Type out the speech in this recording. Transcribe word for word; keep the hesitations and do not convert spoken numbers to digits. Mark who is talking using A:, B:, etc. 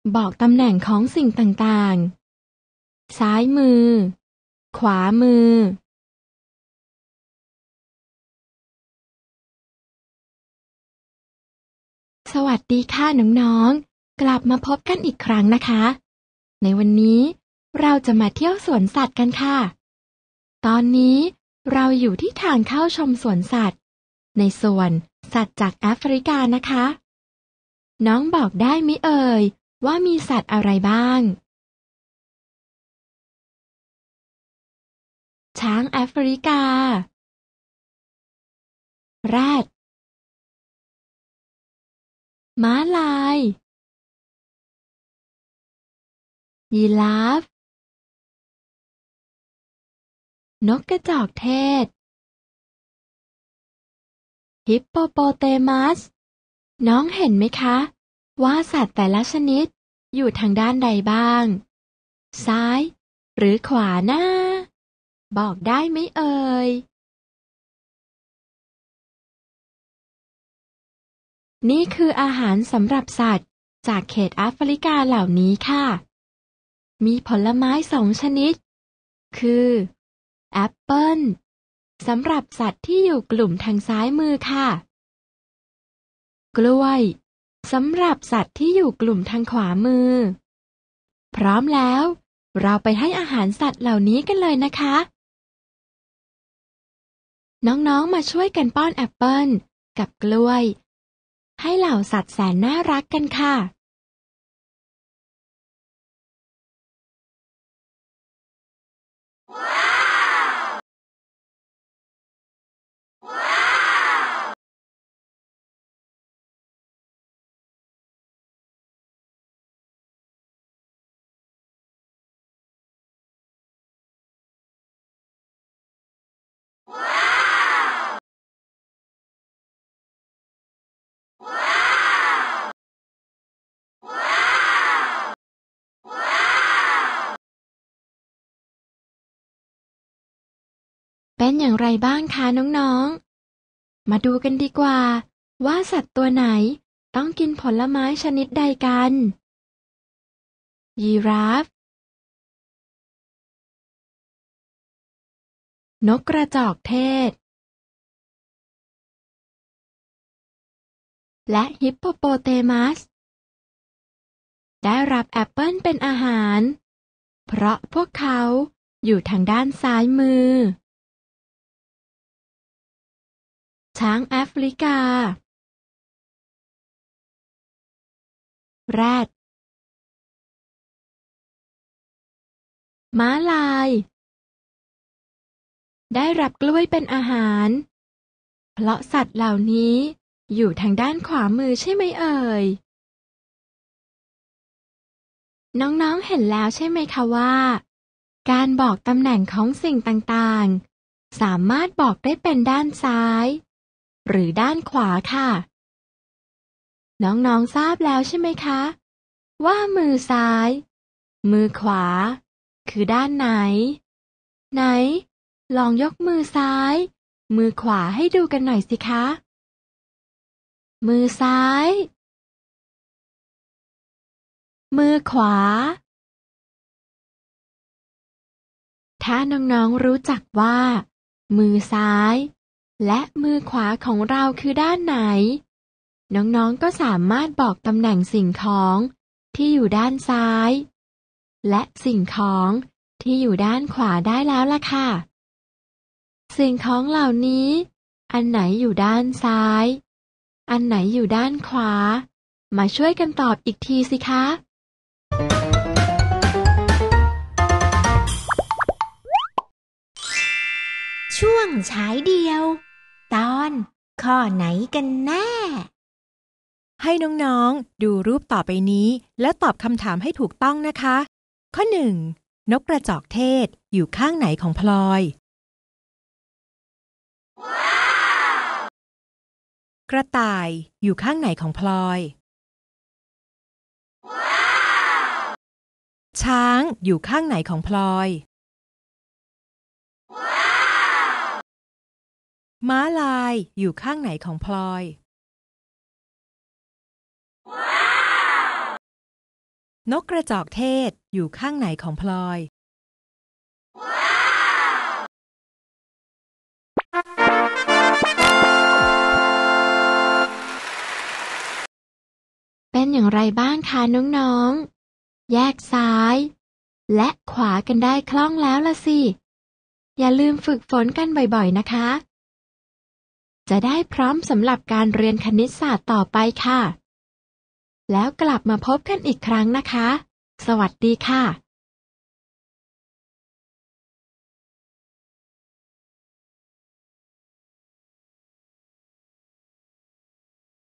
A: บอกตำแหน่งของสิ่งต่างๆซ้ายมือขวามือสวัสดีค่ะน้องๆกลับมาพบกันอีกครั้งนะคะในวันนี้เราจะมาเที่ยวสวนสัตว์กันค่ะตอนนี้เราอยู่ที่ทางเข้าชมสวนสัตว์ในส่วนสัตว์จากแอฟริกานะคะน้องบอกได้มิเอ่ยว่ามีสัตว์อะไรบ้างช้างแอฟริกาแรดม้าลายยีราฟนกกระจอกเทศฮิปโปโปเตมัสน้องเห็นไหมคะว่าสัตว์แต่ละชนิดอยู่ทางด้านใดบ้างซ้ายหรือขวานะบอกได้ไหมเอ่ยนี่คืออาหารสำหรับสัตว์จากเขตแอฟริกาเหล่านี้ค่ะมีผลไม้สองชนิดคือแอปเปิ้ลสำหรับสัตว์ที่อยู่กลุ่มทางซ้ายมือค่ะกล้วยสำหรับสัตว์ที่อยู่กลุ่มทางขวามือพร้อมแล้วเราไปให้อาหารสัตว์เหล่านี้กันเลยนะคะน้องๆมาช่วยกันป้อนแอปเปิ้ลกับกล้วยให้เหล่าสัตว์แสนน่ารักกันค่ะเป็นอย่างไรบ้างคะน้องๆมาดูกันดีกว่าว่าสัตว์ตัวไหนต้องกินผลไม้ชนิดใดกันยีราฟนกกระจอกเทศและฮิปโปโปเตมัสได้รับแอปเปิลเป็นอาหารเพราะพวกเขาอยู่ทางด้านซ้ายมือช้างแอฟริกาแรดม้าลายได้รับกล้วยเป็นอาหารเพราะสัตว์เหล่านี้อยู่ทางด้านขวามือใช่ไหมเอ่ยน้องๆเห็นแล้วใช่ไหมคะว่าการบอกตำแหน่งของสิ่งต่างๆสามารถบอกได้เป็นด้านซ้ายหรือด้านขวาค่ะน้องๆทราบแล้วใช่ไหมคะว่ามือซ้ายมือขวาคือด้านไหนไหนลองยกมือซ้ายมือขวาให้ดูกันหน่อยสิคะมือซ้ายมือขวาถ้าน้องๆรู้จักว่ามือซ้ายและมือขวาของเราคือด้านไหนน้องๆก็สามารถบอกตำแหน่งสิ่งของที่อยู่ด้านซ้ายและสิ่งของที่อยู่ด้านขวาได้แล้วล่ะค่ะสิ่งของเหล่านี้อันไหนอยู่ด้านซ้ายอันไหนอยู่ด้านขวามาช่วยกันตอบอีกทีสิคะ
B: ช่วงฉายเดียวตอนข้อไหนกันแน่
C: ให้น้องๆดูรูปต่อไปนี้แล้วตอบคำถามให้ถูกต้องนะคะข้อหนึ่งนกกระจอกเทศอยู่ข้างไหนของพลอยกระต่ายอยู่ข้างไหนของพลอยช้างอยู่ข้างไหนของพลอยม้าลายอยู่ข้างไหนของพลอยนกกระจอกเทศอยู่ข้างไหนของพลอย
A: เป็นอย่างไรบ้างคะน้องๆแยกซ้ายและขวากันได้คล่องแล้วล่ะสิอย่าลืมฝึกฝนกันบ่อยๆนะคะจะได้พร้อมสำหรับการเรียนคณิตศาสตร์ต่อไปค่ะแล้วกลับมาพบกันอีกครั้งนะคะสวัสดีค่ะ